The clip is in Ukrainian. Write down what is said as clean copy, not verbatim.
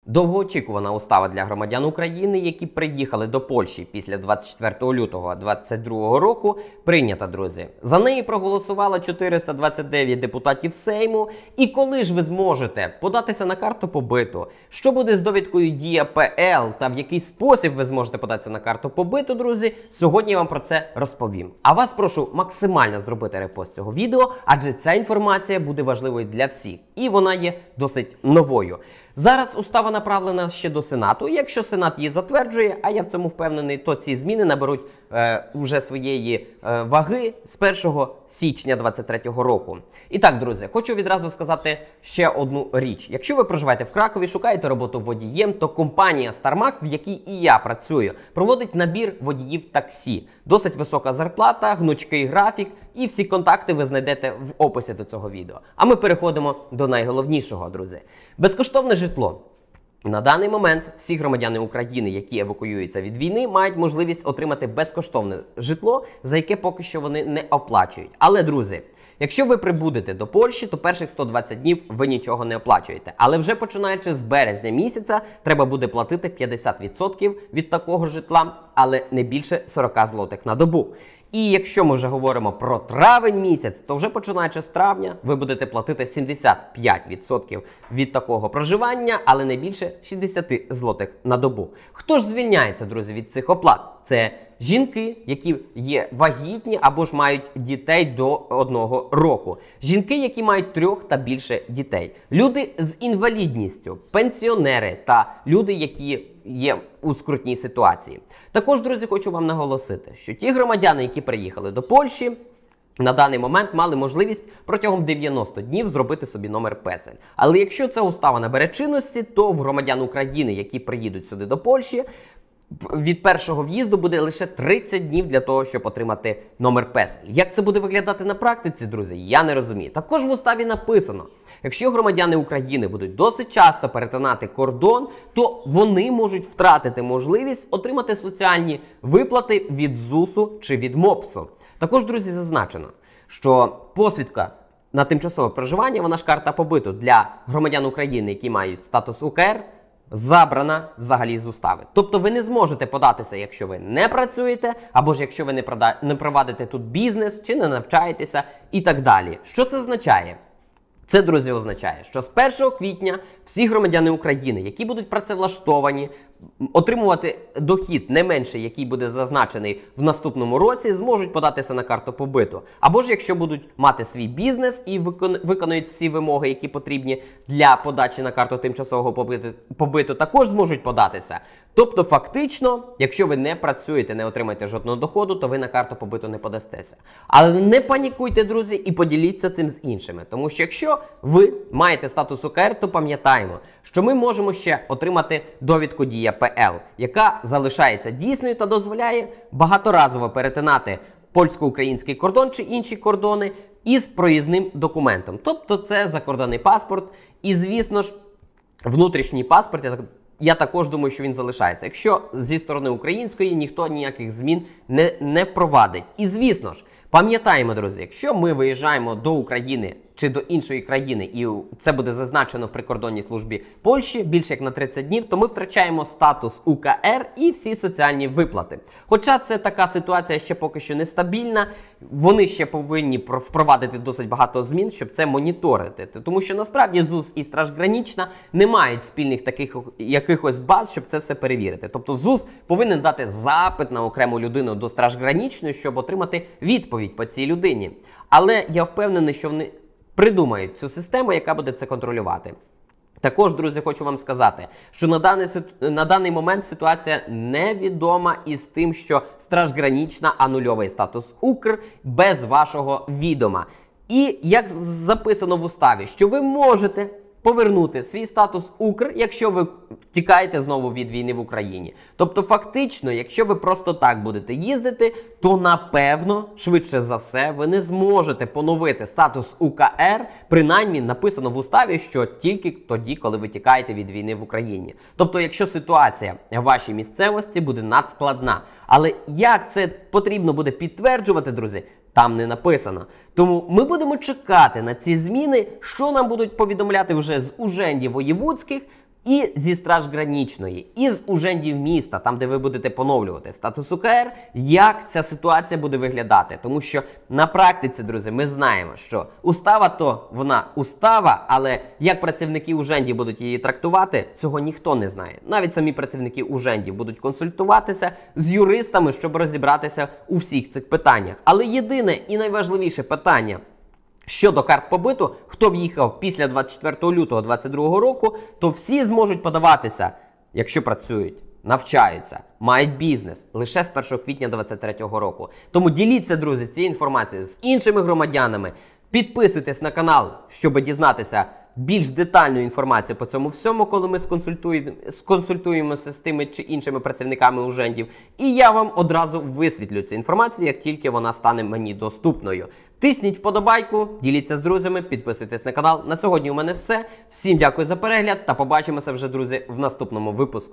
Довгоочікувана устава для громадян України, які приїхали до Польщі після 24 лютого 2022 року, прийнята, друзі. За неї проголосувало 429 депутатів Сейму. І коли ж ви зможете податися на карту побиту, що буде з довідкою Дія ПЛ та в який спосіб ви зможете податися на карту побиту, друзі, сьогодні я вам про це розповім. А вас прошу максимально зробити репост цього відео, адже ця інформація буде важливою для всіх. І вона є досить новою. Зараз устава направлена ще до Сенату. Якщо Сенат її затверджує, а я в цьому впевнений, то ці зміни наберуть уже своєї ваги з 1 січня 2023 року. І так, друзі, хочу відразу сказати ще одну річ. Якщо ви проживаєте в Кракові, шукаєте роботу водієм, то компанія StarMac, в якій і я працюю, проводить набір водіїв таксі. Досить висока зарплата, гнучкий графік, і всі контакти ви знайдете в описі до цього відео. А ми переходимо до найголовнішого, друзі. Безкоштовне житло. На даний момент всі громадяни України, які евакуюються від війни, мають можливість отримати безкоштовне житло, за яке поки що вони не оплачують. Але, друзі, якщо ви прибудете до Польщі, то перших 120 днів ви нічого не оплачуєте. Але вже починаючи з березня місяця, треба буде платити 50% від такого житла, але не більше 40 злотих на добу. І якщо ми вже говоримо про травень місяць, то вже починаючи з травня ви будете платити 75% від такого проживання, але не більше 60 злотих на добу. Хто ж звільняється, друзі, від цих оплат? Це жінки, які є вагітні або ж мають дітей до 1 року. Жінки, які мають 3 та більше дітей. Люди з інвалідністю, пенсіонери та люди, які є у скрутній ситуації. Також, друзі, хочу вам наголосити, що ті громадяни, які приїхали до Польщі, на даний момент мали можливість протягом 90 днів зробити собі номер песель. Але якщо ця устава набере чинності, то в громадян України, які приїдуть сюди до Польщі, від першого в'їзду буде лише 30 днів для того, щоб отримати номер песель. Як це буде виглядати на практиці, друзі, я не розумію. Також в уставі написано, якщо громадяни України будуть досить часто перетинати кордон, то вони можуть втратити можливість отримати соціальні виплати від ЗУСу чи від МОПСу. Також, друзі, зазначено, що посвідка на тимчасове проживання, вона ж карта побиту для громадян України, які мають статус УКР, забрана взагалі з устави. Тобто ви не зможете податися, якщо ви не працюєте, або ж якщо ви не провадите тут бізнес, чи не навчаєтеся і так далі. Що це означає? Це, друзі, означає, що з 1 квітня всі громадяни України, які будуть працевлаштовані, отримувати дохід не менше, який буде зазначений в наступному році, зможуть податися на карту побиту. Або ж якщо будуть мати свій бізнес і виконують всі вимоги, які потрібні для подачі на карту тимчасового побиту, також зможуть податися. Тобто, фактично, якщо ви не працюєте, не отримаєте жодного доходу, то ви на карту побиту не подастеся. Але не панікуйте, друзі, і поділіться цим з іншими. Тому що якщо ви маєте статус УКР, то пам'ятаємо, що ми можемо ще отримати довідку Дія ПЛ, яка залишається дійсною та дозволяє багаторазово перетинати польсько-український кордон чи інші кордони із проїзним документом. Тобто це закордонний паспорт і, звісно ж, внутрішній паспорт, я також думаю, що він залишається. Якщо зі сторони української ніхто ніяких змін не впровадить. І, звісно ж, пам'ятаємо, друзі, якщо ми виїжджаємо до України чи до іншої країни, і це буде зазначено в прикордонній службі Польщі більше як на 30 днів, то ми втрачаємо статус УКР і всі соціальні виплати. Хоча це така ситуація ще поки що нестабільна, вони ще повинні впровадити досить багато змін, щоб це моніторити. Тому що насправді ЗУС і Страж Гранічна не мають спільних таких якихось баз, щоб це все перевірити. Тобто ЗУС повинен дати запит на окрему людину до Страж Гранічної, щоб отримати відповідь по цій людині. Але я впевнений, що вони придумають цю систему, яка буде це контролювати. Також, друзі, хочу вам сказати, що на даний момент ситуація невідома із тим, що Страж Гранічна анульовує статус УКР без вашого відома. І як записано в уставі, що ви можете повернути свій статус УКР, якщо ви тікаєте знову від війни в Україні. Тобто, фактично, якщо ви просто так будете їздити, то, напевно, швидше за все, ви не зможете поновити статус УКР, принаймні написано в уставі, що тільки тоді, коли ви тікаєте від війни в Україні. Тобто, якщо ситуація в вашій місцевості буде надскладна. Але як це потрібно буде підтверджувати, друзі, там не написано. Тому ми будемо чекати на ці зміни, що нам будуть повідомляти вже з ужендів воєвудських, і зі Страж Гранічної, і з Ужендів міста, там де ви будете поновлювати статус УКР, як ця ситуація буде виглядати. Тому що на практиці, друзі, ми знаємо, що устава то вона устава, але як працівники Ужендів будуть її трактувати, цього ніхто не знає. Навіть самі працівники Ужендів будуть консультуватися з юристами, щоб розібратися у всіх цих питаннях. Але єдине і найважливіше питання щодо карт побиту, хто в'їхав після 24 лютого 2022 року, то всі зможуть подаватися, якщо працюють, навчаються, мають бізнес лише з 1 квітня 2023 року. Тому діліться, друзі, цією інформацією з іншими громадянами. Підписуйтесь на канал, щоб дізнатися більш детальну інформацію по цьому всьому, коли ми сконсультуємося з тими чи іншими працівниками Ужендів. І я вам одразу висвітлю цю інформацію, як тільки вона стане мені доступною. Тисніть вподобайку, діліться з друзями, підписуйтесь на канал. На сьогодні у мене все. Всім дякую за перегляд та побачимося вже, друзі, в наступному випуску.